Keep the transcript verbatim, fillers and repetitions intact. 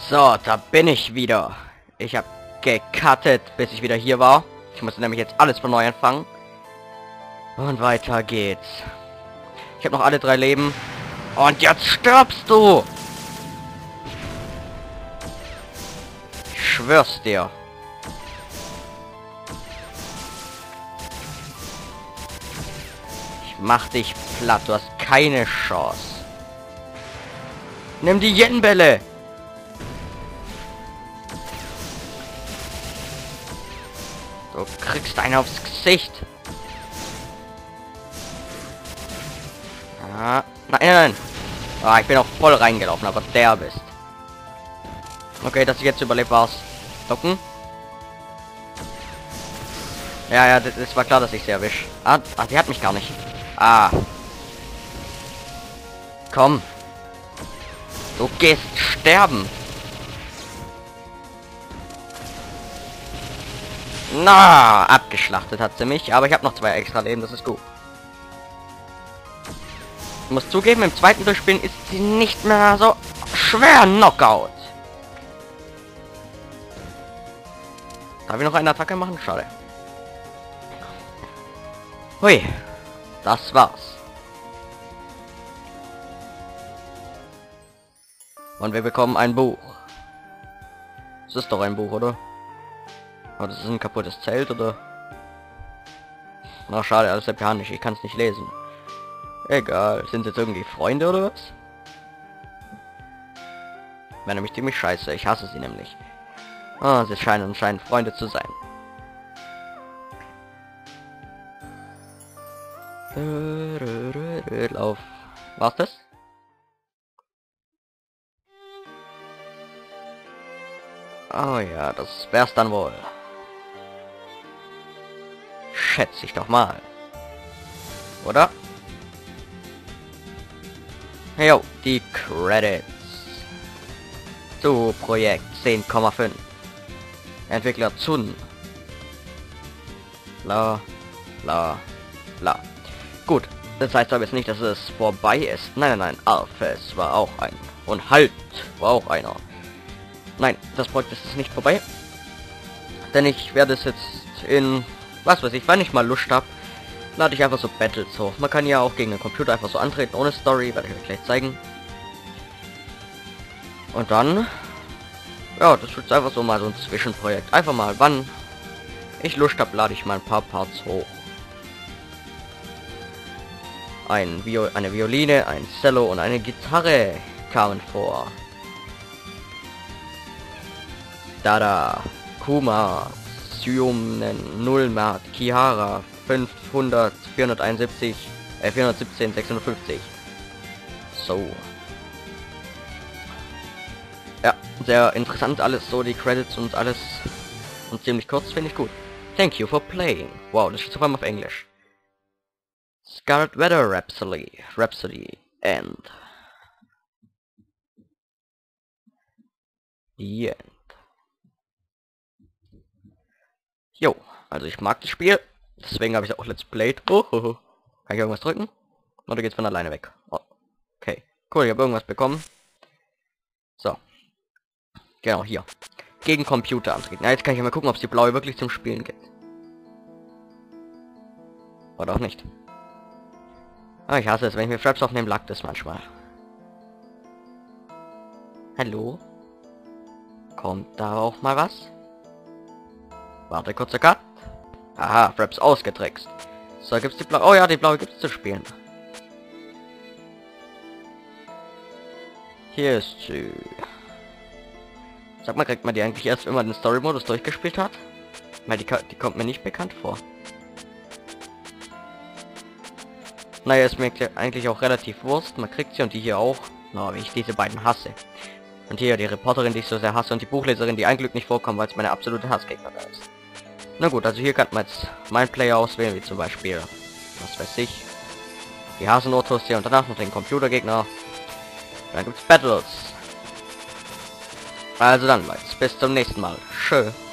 So, da bin ich wieder. Ich habe gecuttet, bis ich wieder hier war. Ich muss nämlich jetzt alles von neu anfangen. Und weiter geht's. Ich habe noch alle drei Leben. Und jetzt stirbst du! Ich schwör's dir. Ich mach dich platt. Du hast keine Chance. Nimm die Yen-Bälle! Du kriegst einen aufs Gesicht. Ah, nein, nein, nein. Ah, ich bin auch voll reingelaufen, aber der bist. Okay, dass ich jetzt überlebt war's. Docken. Ja, ja, das, das war klar, dass ich sie erwische. Ah, ah, die hat mich gar nicht. Ah. Komm. Du gehst sterben. Na, abgeschlachtet hat sie mich, aber ich habe noch zwei extra Leben, das ist gut. Ich muss zugeben, im zweiten Durchspielen ist sie nicht mehr so schwer. Knockout. Darf ich noch eine Attacke machen? Schade. Hui, das war's. Und wir bekommen ein Buch. Das ist doch ein Buch, oder? Aber das ist ein kaputtes Zelt, oder? Na schade, alles japanisch, ich kann es nicht lesen. Egal, sind jetzt irgendwie Freunde oder was? Wäre nämlich ziemlich scheiße, ich hasse sie nämlich. Ah, sie scheinen anscheinend Freunde zu sein. Lauf. War's das? Oh ja, das wär's dann wohl. Schätze ich doch mal. Oder? Jo, die Credits. Zu Projekt zehn Komma fünf. Entwickler Zun. La, la, la. Gut, das heißt aber jetzt nicht, dass es vorbei ist. Nein, nein, nein, Alphys war auch ein. Und Halt war auch einer. Nein, das Projekt ist nicht vorbei. Denn ich werde es jetzt in, was weiß ich, wenn ich mal Lust habe, lade ich einfach so Battles hoch. Man kann ja auch gegen den Computer einfach so antreten, ohne Story, werde ich euch gleich zeigen. Und dann, ja, das wird einfach so mal so ein Zwischenprojekt. Einfach mal, wann ich Lust habe, lade ich mal ein paar Parts hoch. Ein Vio eine Violine, ein Cello und eine Gitarre kamen vor. Dada, Kuma, Syumen, Nullmark, Kihara, fünfhundert, vierhunderteinundsiebzig, äh, vierhundertsiebzehn, sechshundertfünfzig. So. Ja, sehr interessant alles, so die Credits und alles. Und ziemlich kurz, finde ich gut. Thank you for playing. Wow, das ist vor allem auf Englisch. Scarlet Weather Rhapsody, Rhapsody, End. The End. Jo, also ich mag das Spiel, deswegen habe ich auch Let's Played. Oh, oh, oh. Kann ich irgendwas drücken? Oder geht's von alleine weg? Oh. Okay, cool, ich habe irgendwas bekommen. So. Genau, hier. Gegen Computer antreten. Ja, jetzt kann ich mal gucken, ob es die blaue wirklich zum Spielen gibt. Oder auch nicht. Ah, ich hasse es, wenn ich mir Fraps aufnehme, lag das manchmal. Hallo? Kommt da auch mal was? Warte, kurzer Cut. Aha, Fraps ausgetrickst. So, gibt's die blaue. Oh ja, die blaue gibt's zu spielen. Hier ist sie. Sag mal, kriegt man die eigentlich erst, wenn man den Story-Modus durchgespielt hat? Weil die, die kommt mir nicht bekannt vor. Naja, ist mir eigentlich auch relativ Wurst. Man kriegt sie und die hier auch. Na, wie ich diese beiden hasse. Und hier die Reporterin, die ich so sehr hasse, und die Buchleserin, die ein Glück nicht vorkommt, weil es meine absolute Hassgegner ist. Na gut, also hier kann man jetzt mein Player auswählen, wie zum Beispiel, was weiß ich, die Hasenautos hier und danach noch den Computergegner. Dann gibt's Battles. Also dann, Leute, bis zum nächsten Mal. Tschö.